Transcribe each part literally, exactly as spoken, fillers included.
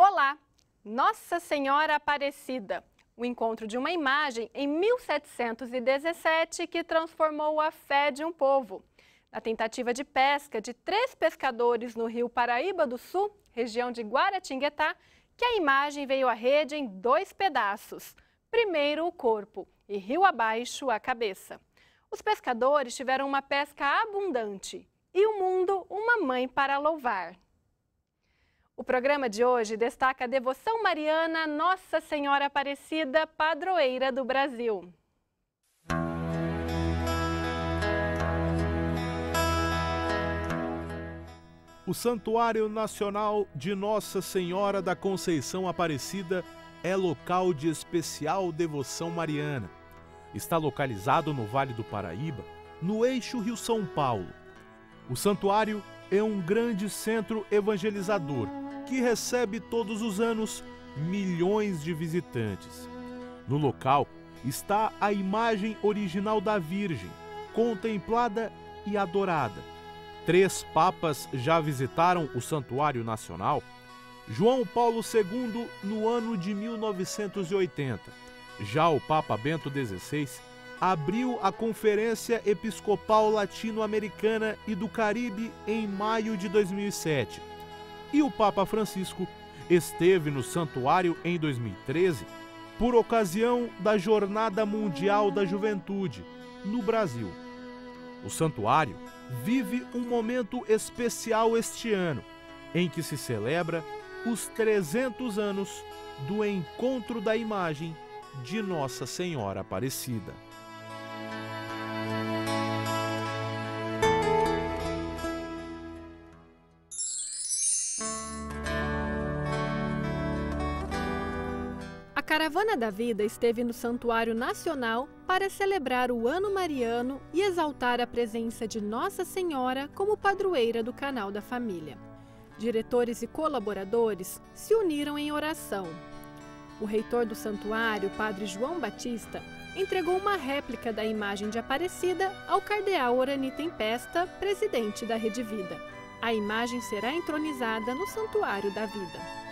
Olá! Nossa Senhora Aparecida, o encontro de uma imagem em mil setecentos e dezessete que transformou a fé de um povo. Na tentativa de pesca de três pescadores no rio Paraíba do Sul, região de Guaratinguetá, que a imagem veio à rede em dois pedaços. Primeiro o corpo e rio abaixo a cabeça. Os pescadores tiveram uma pesca abundante e o mundo uma mãe para louvar. O programa de hoje destaca a devoção mariana Nossa Senhora Aparecida, padroeira do Brasil. O Santuário Nacional de Nossa Senhora da Conceição Aparecida é local de especial devoção mariana. Está localizado no Vale do Paraíba, no eixo Rio-São Paulo. O santuário é um grande centro evangelizador que recebe todos os anos milhões de visitantes. No local está a imagem original da Virgem, contemplada e adorada. Três papas já visitaram o Santuário Nacional. João Paulo segundo no ano de mil novecentos e oitenta. Já o Papa Bento dezesseis abriu a Conferência Episcopal Latino-Americana e do Caribe em maio de dois mil e sete. E o Papa Francisco esteve no santuário em dois mil e treze por ocasião da Jornada Mundial da Juventude, no Brasil. O santuário vive um momento especial este ano, em que se celebra os trezentos anos do encontro da imagem de Nossa Senhora Aparecida. A Caravana da Vida esteve no Santuário Nacional para celebrar o Ano Mariano e exaltar a presença de Nossa Senhora como padroeira do canal da família. Diretores e colaboradores se uniram em oração. O reitor do santuário, Padre João Batista, entregou uma réplica da imagem de Aparecida ao cardeal Orani Tempesta, presidente da Rede Vida. A imagem será entronizada no Santuário da Vida.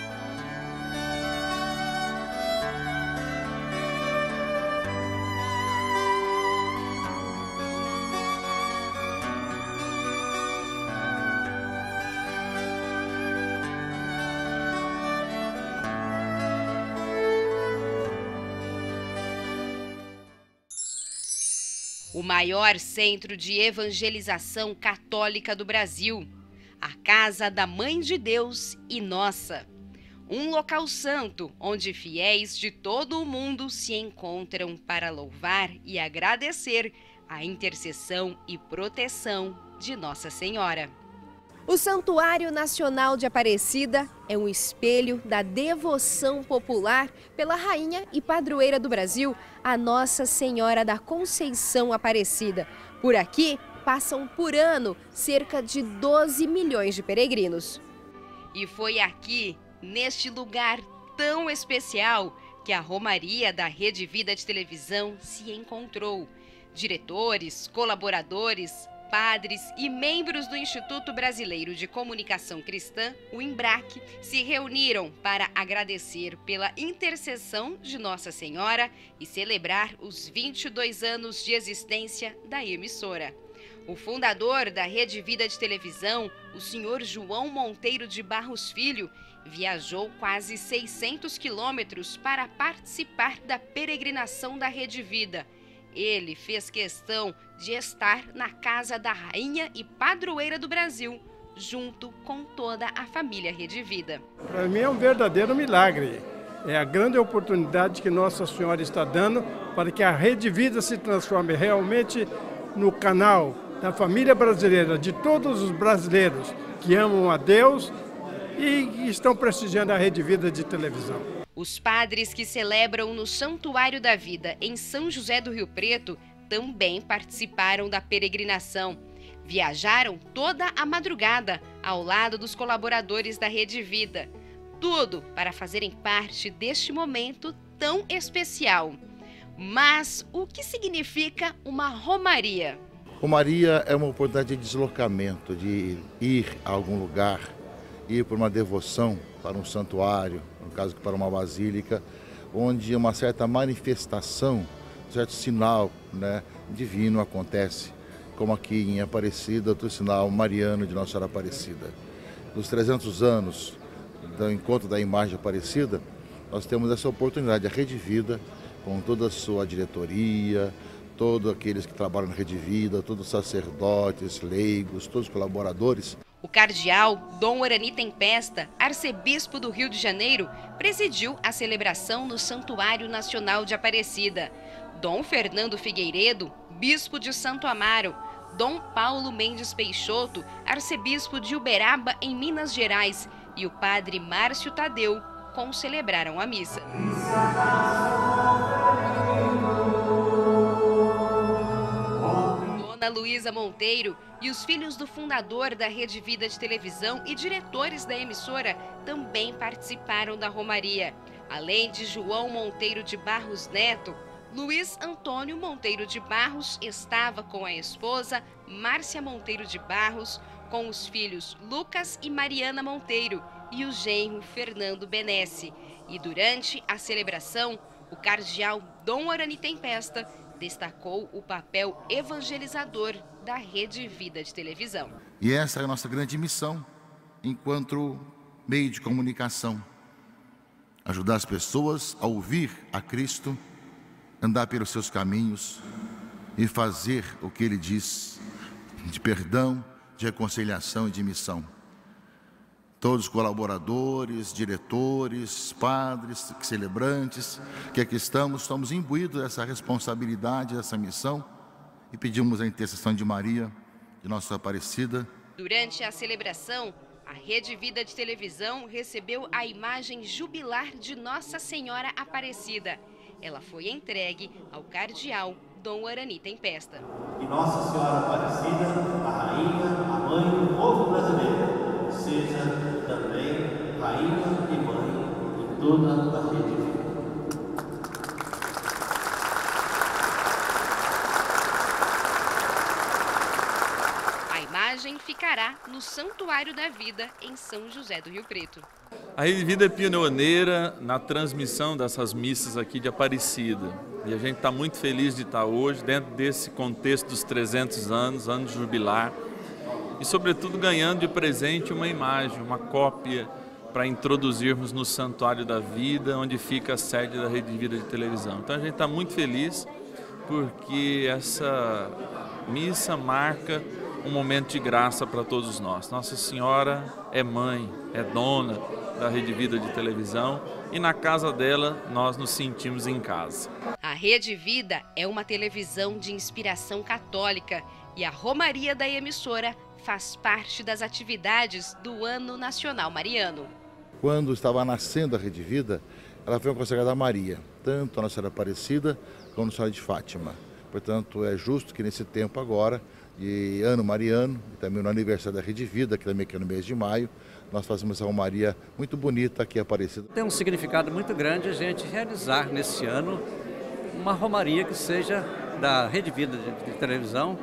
O maior centro de evangelização católica do Brasil, a Casa da Mãe de Deus e Nossa. Um local santo onde fiéis de todo o mundo se encontram para louvar e agradecer a intercessão e proteção de Nossa Senhora. O Santuário Nacional de Aparecida é um espelho da devoção popular pela rainha e padroeira do Brasil, a Nossa Senhora da Conceição Aparecida. Por aqui passam por ano cerca de doze milhões de peregrinos. E foi aqui, neste lugar tão especial, que a Romaria da Rede Vida de Televisão se encontrou. Diretores, colaboradores, padres e membros do Instituto Brasileiro de Comunicação Cristã, o INBRAC, se reuniram para agradecer pela intercessão de Nossa Senhora e celebrar os vinte e dois anos de existência da emissora. O fundador da Rede Vida de Televisão, o senhor João Monteiro de Barros Filho, viajou quase seiscentos quilômetros para participar da peregrinação da Rede Vida. Ele fez questão de estar na casa da rainha e padroeira do Brasil, junto com toda a família Rede Vida. Para mim é um verdadeiro milagre. É a grande oportunidade que Nossa Senhora está dando para que a Rede Vida se transforme realmente no canal da família brasileira, de todos os brasileiros que amam a Deus e estão prestigiando a Rede Vida de televisão. Os padres que celebram no Santuário da Vida, em São José do Rio Preto, também participaram da peregrinação. Viajaram toda a madrugada ao lado dos colaboradores da Rede Vida. Tudo para fazerem parte deste momento tão especial. Mas o que significa uma romaria? Romaria é uma oportunidade de deslocamento, de ir a algum lugar ir por uma devoção para um santuário, no caso para uma basílica, onde uma certa manifestação, um certo sinal, né, divino acontece, como aqui em Aparecida, o sinal mariano de Nossa Senhora Aparecida. Nos trezentos anos do encontro da imagem Aparecida, nós temos essa oportunidade, a Rede Vida, com toda a sua diretoria, todos aqueles que trabalham na Rede Vida, todos os sacerdotes, leigos, todos os colaboradores. O cardeal Dom Orani Tempesta, arcebispo do Rio de Janeiro, presidiu a celebração no Santuário Nacional de Aparecida. Dom Fernando Figueiredo, bispo de Santo Amaro, Dom Paulo Mendes Peixoto, arcebispo de Uberaba, em Minas Gerais, e o padre Márcio Tadeu concelebraram a missa. Dona Luísa Monteiro e os filhos do fundador da Rede Vida de Televisão e diretores da emissora também participaram da romaria. Além de João Monteiro de Barros Neto, Luiz Antônio Monteiro de Barros estava com a esposa Márcia Monteiro de Barros, com os filhos Lucas e Mariana Monteiro e o genro Fernando Benesse. E durante a celebração, o cardeal Dom Orani Tempesta destacou o papel evangelizador da Rede Vida de Televisão. E essa é a nossa grande missão, enquanto meio de comunicação. Ajudar as pessoas a ouvir a Cristo, andar pelos seus caminhos e fazer o que Ele diz, de perdão, de reconciliação e de missão. Todos os colaboradores, diretores, padres, celebrantes, que aqui estamos, estamos imbuídos dessa responsabilidade, dessa missão, e pedimos a intercessão de Maria, de Nossa Aparecida. Durante a celebração, a Rede Vida de Televisão recebeu a imagem jubilar de Nossa Senhora Aparecida. Ela foi entregue ao cardeal Dom Orani Tempesta. E Nossa Senhora Aparecida, a rainha, a mãe do povo brasileiro, seja também rainha e mãe de toda a Rede Vida. A imagem ficará no Santuário da Vida, em São José do Rio Preto. A Rede Vida é pioneira na transmissão dessas missas aqui de Aparecida. E a gente está muito feliz de estar hoje dentro desse contexto dos trezentos anos, ano jubilar, e sobretudo ganhando de presente uma imagem, uma cópia para introduzirmos no Santuário da Vida, onde fica a sede da Rede Vida de Televisão. Então a gente está muito feliz porque essa missa marca um momento de graça para todos nós. Nossa Senhora é mãe, é dona da Rede Vida de Televisão e na casa dela nós nos sentimos em casa. A Rede Vida é uma televisão de inspiração católica e a romaria da emissora faz parte das atividades do Ano Nacional Mariano. Quando estava nascendo a Rede Vida, ela foi consagrada a Maria, tanto a Nossa Senhora Aparecida como a Nossa Senhora de Fátima. Portanto, é justo que nesse tempo agora, de ano mariano, e também no aniversário da Rede Vida, que também é no mês de maio, nós fazemos uma romaria muito bonita aqui em Aparecida. Tem um significado muito grande a gente realizar nesse ano uma romaria que seja da Rede Vida de televisão,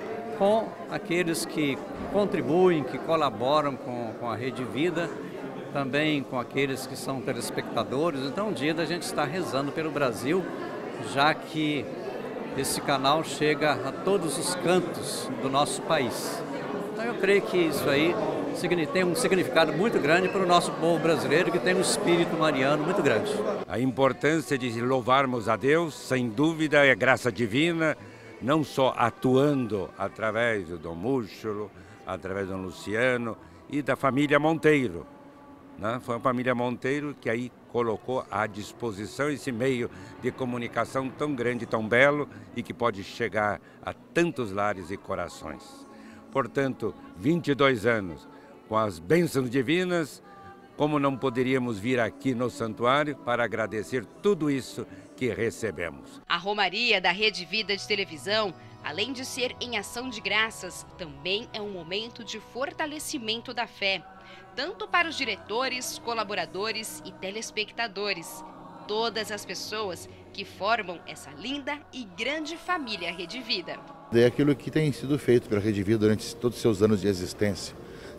com aqueles que contribuem, que colaboram com, com a Rede Vida, também com aqueles que são telespectadores. Então, um dia da gente estar rezando pelo Brasil, já que esse canal chega a todos os cantos do nosso país. Então, eu creio que isso aí tem um significado muito grande para o nosso povo brasileiro, que tem um espírito mariano muito grande. A importância de louvarmos a Deus, sem dúvida, é graça divina, não só atuando através do Dom Múrcholo, através do Dom Luciano e da família Monteiro. Né? Foi a família Monteiro que aí colocou à disposição esse meio de comunicação tão grande, tão belo e que pode chegar a tantos lares e corações. Portanto, vinte e dois anos com as bênçãos divinas, como não poderíamos vir aqui no santuário para agradecer tudo isso que recebemos. A romaria da Rede Vida de Televisão, além de ser em ação de graças, também é um momento de fortalecimento da fé, tanto para os diretores, colaboradores e telespectadores, todas as pessoas que formam essa linda e grande família Rede Vida. É aquilo que tem sido feito pela Rede Vida durante todos os seus anos de existência,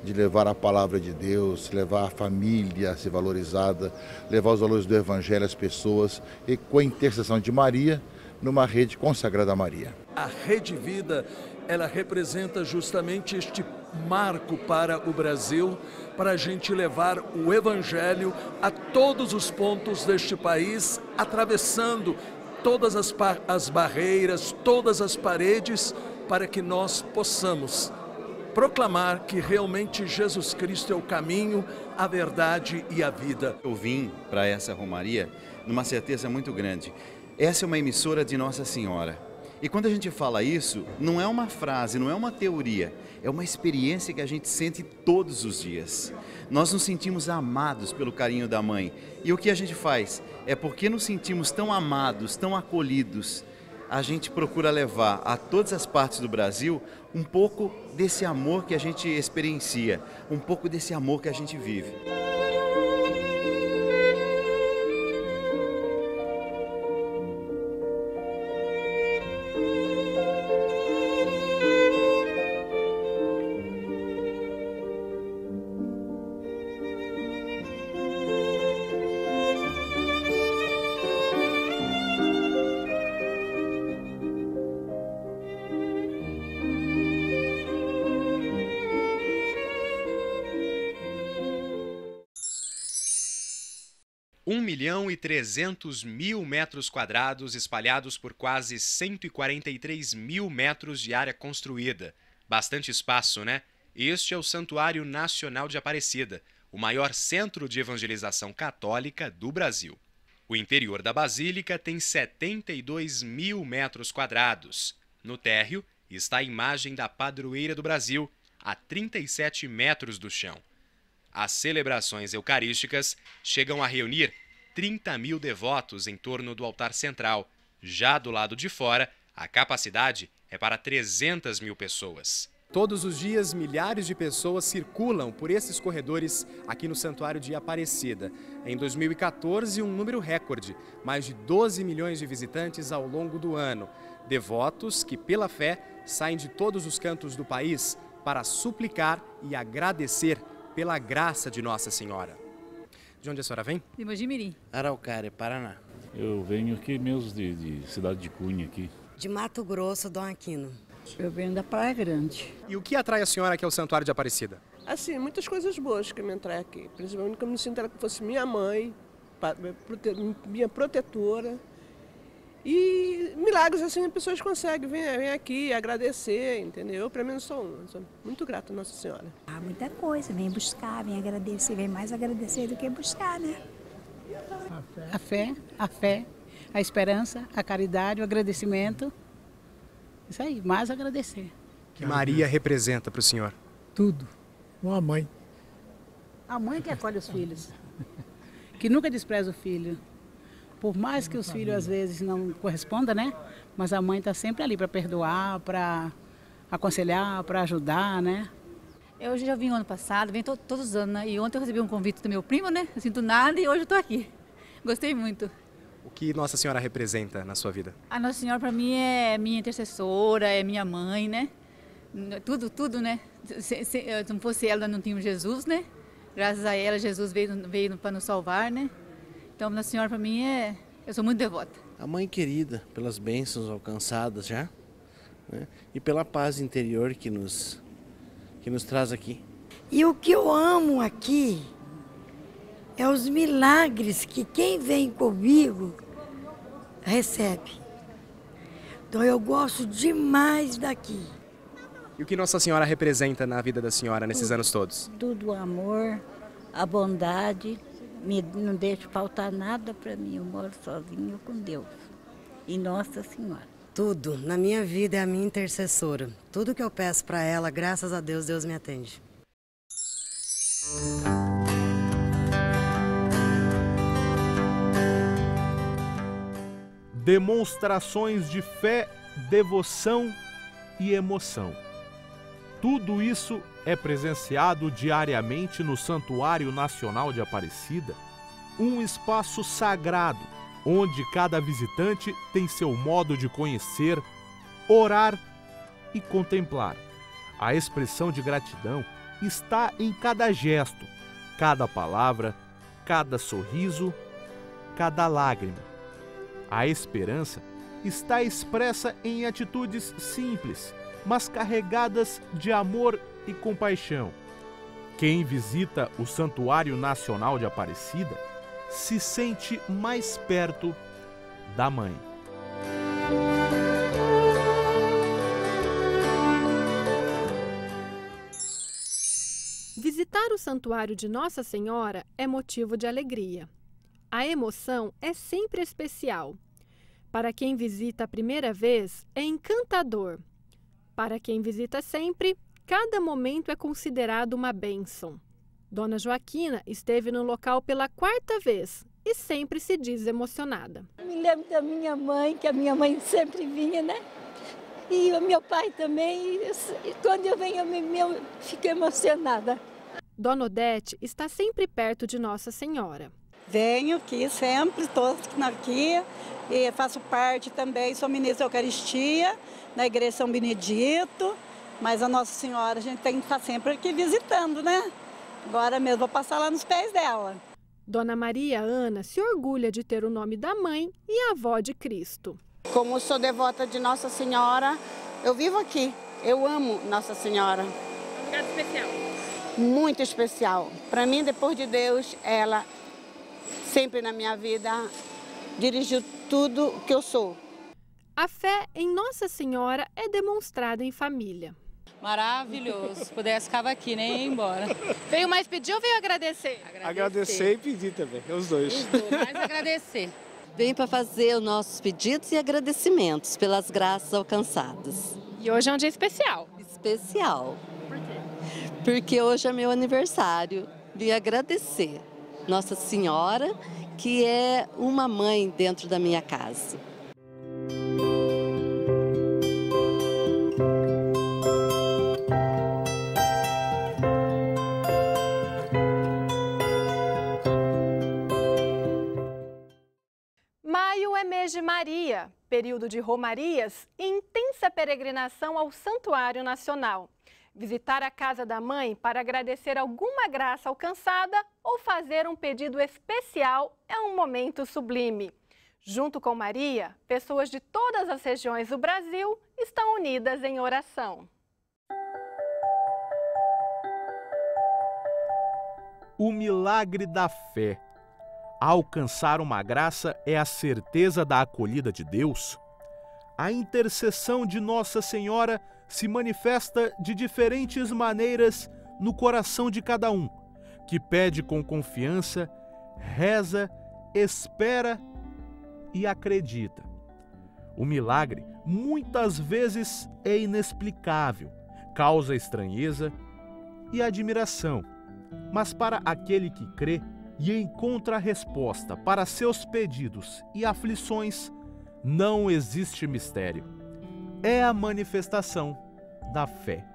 de levar a palavra de Deus, levar a família a ser valorizada, levar os valores do Evangelho às pessoas e com a intercessão de Maria, numa rede consagrada a Maria. A Rede Vida, ela representa justamente este marco para o Brasil, para a gente levar o Evangelho a todos os pontos deste país, atravessando todas as, as barreiras, todas as paredes, para que nós possamos proclamar que realmente Jesus Cristo é o caminho, a verdade e a vida. Eu vim para essa romaria numa certeza muito grande. Essa é uma emissora de Nossa Senhora. E quando a gente fala isso, não é uma frase, não é uma teoria, é uma experiência que a gente sente todos os dias. Nós nos sentimos amados pelo carinho da mãe. E o que a gente faz? É porque nos sentimos tão amados, tão acolhidos, a gente procura levar a todas as partes do Brasil um pouco desse amor que a gente experiencia, um pouco desse amor que a gente vive. um milhão e trezentos mil metros quadrados espalhados por quase cento e quarenta e três mil metros de área construída. Bastante espaço, né? Este é o Santuário Nacional de Aparecida, o maior centro de evangelização católica do Brasil. O interior da Basílica tem setenta e dois mil metros quadrados. No térreo está a imagem da Padroeira do Brasil, a trinta e sete metros do chão. As celebrações eucarísticas chegam a reunir trinta mil devotos em torno do altar central. Já do lado de fora, a capacidade é para trezentas mil pessoas. Todos os dias, milhares de pessoas circulam por esses corredores aqui no Santuário de Aparecida. Em dois mil e quatorze, um número recorde, mais de doze milhões de visitantes ao longo do ano. Devotos que, pela fé, saem de todos os cantos do país para suplicar e agradecer pela graça de Nossa Senhora. De onde a senhora vem? De Mojimirim. Araucária, Paraná. Eu venho aqui mesmo de, de cidade de Cunha aqui. De Mato Grosso, Dom Aquino. Eu venho da Praia Grande. E o que atrai a senhora aqui ao Santuário de Aparecida? Assim, muitas coisas boas que me atrai aqui. Principalmente que eu me sinto que fosse minha mãe, minha protetora. E milagres assim, as pessoas conseguem vir, vir aqui agradecer, entendeu? Eu, para mim, sou uma. Sou muito grata a Nossa Senhora. Ah, muita coisa. Vem buscar, vem agradecer. Vem mais agradecer do que buscar, né? A fé, a fé, a esperança, a caridade, o agradecimento. Isso aí, mais agradecer. Que Maria representa para o senhor? Tudo. Uma mãe. A mãe que acolhe os filhos. Que nunca despreza o filho. Por mais que os filhos às vezes não correspondam, né? Mas a mãe está sempre ali para perdoar, para aconselhar, para ajudar, né? Eu já vim ano passado, venho to todos os anos, né? E ontem eu recebi um convite do meu primo, né? Não sinto nada e hoje eu estou aqui. Gostei muito. O que Nossa Senhora representa na sua vida? A Nossa Senhora para mim é minha intercessora, é minha mãe, né? Tudo, tudo, né? Se, se, se não fosse ela, não tínhamos Jesus, né? Graças a ela, Jesus veio, veio para nos salvar, né? Então, Nossa Senhora, para mim, é... eu sou muito devota. A mãe querida, pelas bênçãos alcançadas já, né? E pela paz interior que nos, que nos traz aqui. E o que eu amo aqui é os milagres que quem vem comigo recebe. Então, eu gosto demais daqui. E o que Nossa Senhora representa na vida da senhora nesses tudo, anos todos? Tudo o amor, a bondade... Me, não deixo faltar nada para mim, eu moro sozinha com Deus e Nossa Senhora. Tudo, na minha vida é a minha intercessora. Tudo que eu peço para ela, graças a Deus, Deus me atende. Demonstrações de fé, devoção e emoção. Tudo isso é presenciado diariamente no Santuário Nacional de Aparecida, um espaço sagrado, onde cada visitante tem seu modo de conhecer, orar e contemplar. A expressão de gratidão está em cada gesto, cada palavra, cada sorriso, cada lágrima. A esperança está expressa em atitudes simples, mas carregadas de amor e compaixão. Quem visita o Santuário Nacional de Aparecida se sente mais perto da Mãe. Visitar o Santuário de Nossa Senhora é motivo de alegria. A emoção é sempre especial. Para quem visita a primeira vez, é encantador. Para quem visita sempre, cada momento é considerado uma bênção. Dona Joaquina esteve no local pela quarta vez e sempre se diz emocionada. Me lembro da minha mãe, que a minha mãe sempre vinha, né? E o meu pai também. E quando eu venho, eu, me, eu fico emocionada. Dona Odete está sempre perto de Nossa Senhora. Venho aqui sempre, estou aqui e faço parte também, sou ministra da Eucaristia na Igreja São Benedito, mas a Nossa Senhora a gente tem que estar sempre aqui visitando, né? Agora mesmo vou passar lá nos pés dela. Dona Maria Ana se orgulha de ter o nome da mãe e avó de Cristo. Como sou devota de Nossa Senhora, eu vivo aqui, eu amo Nossa Senhora. Um lugar especial. Muito especial. Para mim, depois de Deus, ela sempre na minha vida dirigiu tudo que eu sou. A fé em Nossa Senhora é demonstrada em família. Maravilhoso. Se pudesse, ficava aqui, nem ia embora. Veio mais pedir ou veio agradecer? Agradecer, agradecer e pedir também, os dois. Os dois, mais agradecer. Vem para fazer os nossos pedidos e agradecimentos pelas graças alcançadas. E hoje é um dia especial. Especial. Por quê? Porque hoje é meu aniversário. Vim agradecer Nossa Senhora, que é uma mãe dentro da minha casa. Maio é mês de Maria, período de romarias e intensa peregrinação ao Santuário Nacional. Visitar a casa da mãe para agradecer alguma graça alcançada ou fazer um pedido especial é um momento sublime. Junto com Maria, pessoas de todas as regiões do Brasil estão unidas em oração. O milagre da fé. Alcançar uma graça é a certeza da acolhida de Deus. A intercessão de Nossa Senhora se manifesta de diferentes maneiras no coração de cada um, que pede com confiança, reza, espera e acredita. O milagre muitas vezes é inexplicável, causa estranheza e admiração, mas para aquele que crê e encontra a resposta para seus pedidos e aflições, não existe mistério. É a manifestação da fé.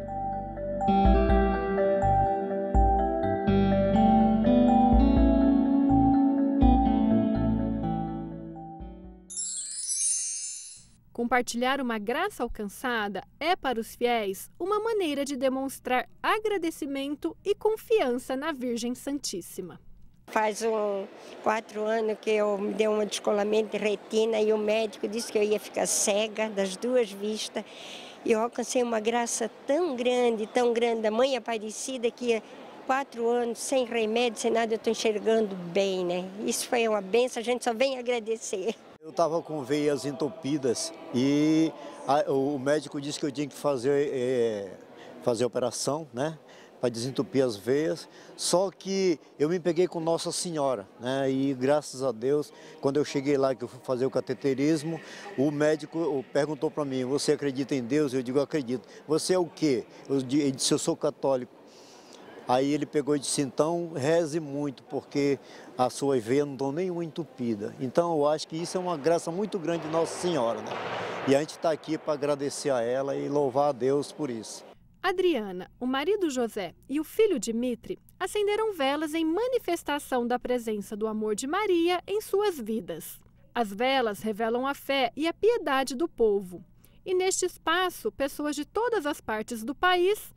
Compartilhar uma graça alcançada é, para os fiéis, uma maneira de demonstrar agradecimento e confiança na Virgem Santíssima. Faz um, quatro anos que eu me dei um descolamento de retina e o médico disse que eu ia ficar cega das duas vistas. E eu alcancei uma graça tão grande, tão grande da Mãe Aparecida que quatro anos sem remédio, sem nada, eu estou enxergando bem, né? Isso foi uma benção, a gente só vem agradecer. Eu estava com veias entupidas e a, o médico disse que eu tinha que fazer, é, fazer operação, né? Para desentupir as veias, só que eu me peguei com Nossa Senhora, né? E graças a Deus, quando eu cheguei lá, que eu fui fazer o cateterismo, o médico perguntou para mim, você acredita em Deus? Eu digo, acredito. Você é o quê? Eu disse, eu sou católico. Aí ele pegou e disse, então reze muito, porque as suas veias não estão nenhuma entupida. Então eu acho que isso é uma graça muito grande de Nossa Senhora, né? E a gente está aqui para agradecer a ela e louvar a Deus por isso. Adriana, o marido José e o filho Dimitri acenderam velas em manifestação da presença do amor de Maria em suas vidas. As velas revelam a fé e a piedade do povo. E neste espaço, pessoas de todas as partes do país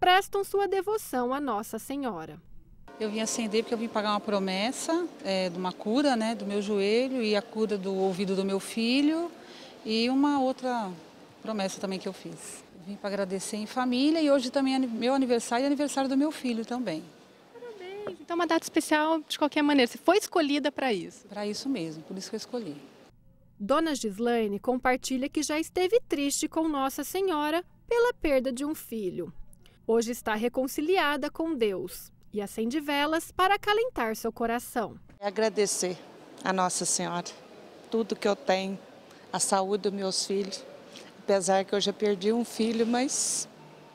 prestam sua devoção à Nossa Senhora. Eu vim acender porque eu vim pagar uma promessa é, de uma cura, né, do meu joelho e a cura do ouvido do meu filho e uma outra promessa também que eu fiz. Vim para agradecer em família e hoje também é meu aniversário e aniversário do meu filho também. Parabéns! Então uma data especial de qualquer maneira, você foi escolhida para isso? Para isso mesmo, por isso que eu escolhi. Dona Gislaine compartilha que já esteve triste com Nossa Senhora pela perda de um filho. Hoje está reconciliada com Deus e acende velas para acalentar seu coração. É agradecer a Nossa Senhora, tudo que eu tenho, a saúde dos meus filhos. Apesar que eu já perdi um filho, mas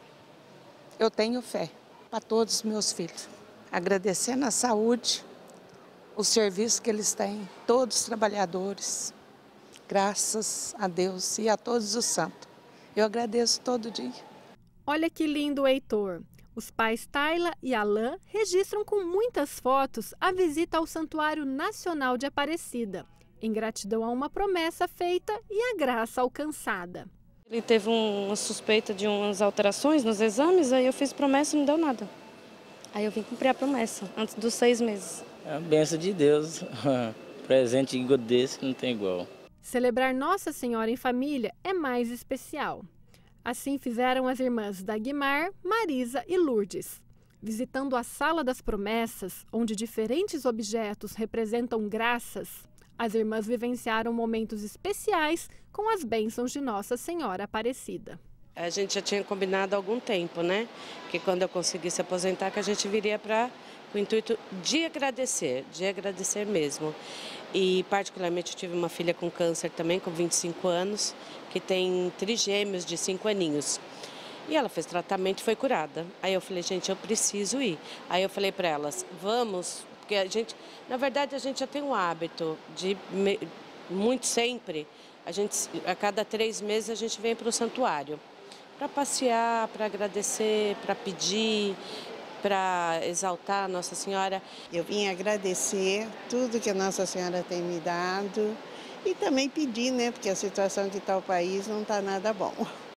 eu tenho fé para todos os meus filhos. Agradecendo a saúde, o serviço que eles têm, todos os trabalhadores, graças a Deus e a todos os santos. Eu agradeço todo dia. Olha que lindo, Heitor. Os pais Tayla e Alain registram com muitas fotos a visita ao Santuário Nacional de Aparecida, em gratidão a uma promessa feita e a graça alcançada. Ele teve uma suspeita de umas alterações nos exames, aí eu fiz promessa e não deu nada. Aí eu vim cumprir a promessa, antes dos seis meses. É a bênção de Deus, presente igual desse não tem igual. Celebrar Nossa Senhora em família é mais especial. Assim fizeram as irmãs Dagmar, Marisa e Lourdes. Visitando a Sala das Promessas, onde diferentes objetos representam graças, as irmãs vivenciaram momentos especiais com as bênçãos de Nossa Senhora Aparecida. A gente já tinha combinado há algum tempo, né? Que quando eu conseguisse aposentar, que a gente viria para o intuito de agradecer, de agradecer mesmo. E particularmente eu tive uma filha com câncer também, com vinte e cinco anos, que tem trigêmeos de cinco aninhos. E ela fez tratamento e foi curada. Aí eu falei, gente, eu preciso ir. Aí eu falei para elas, vamos, porque a gente, na verdade a gente já tem um hábito de, muito sempre, a gente, a cada três meses a gente vem para o santuário. Para passear, para agradecer, para pedir, para exaltar a Nossa Senhora. Eu vim agradecer tudo que a Nossa Senhora tem me dado e também pedir, né, porque a situação que está o país não está nada bom.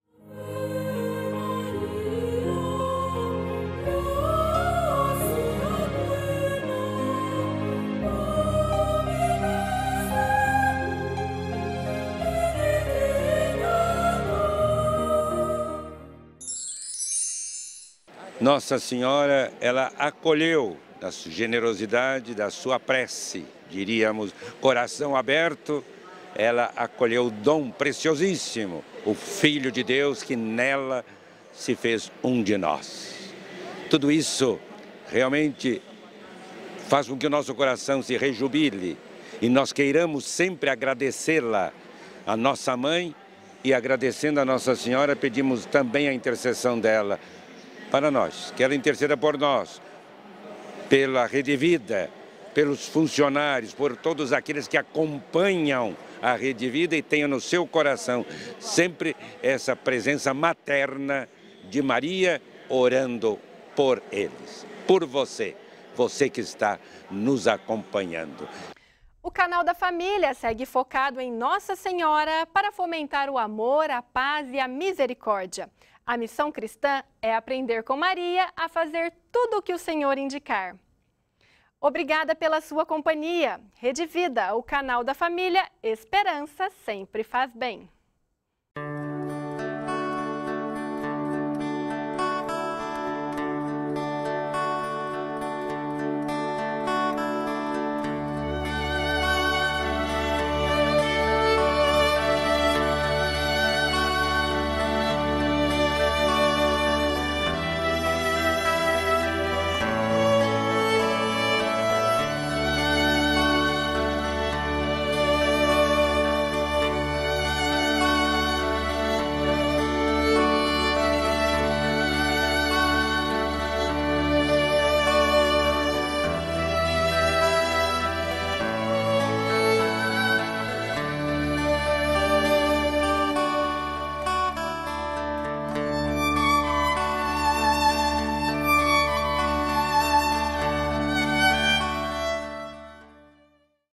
Nossa Senhora, ela acolheu da generosidade da sua prece, diríamos, coração aberto, ela acolheu o dom preciosíssimo, o Filho de Deus que nela se fez um de nós. Tudo isso realmente faz com que o nosso coração se rejubile e nós queiramos sempre agradecê-la, a nossa mãe, e agradecendo a Nossa Senhora, pedimos também a intercessão dela para nós, que ela interceda por nós, pela Rede Vida, pelos funcionários, por todos aqueles que acompanham a Rede Vida e tenham no seu coração sempre essa presença materna de Maria orando por eles, por você, você que está nos acompanhando. O canal da família segue focado em Nossa Senhora para fomentar o amor, a paz e a misericórdia. A missão cristã é aprender com Maria a fazer tudo o que o Senhor indicar. Obrigada pela sua companhia. Rede Vida, o canal da família, esperança sempre faz bem.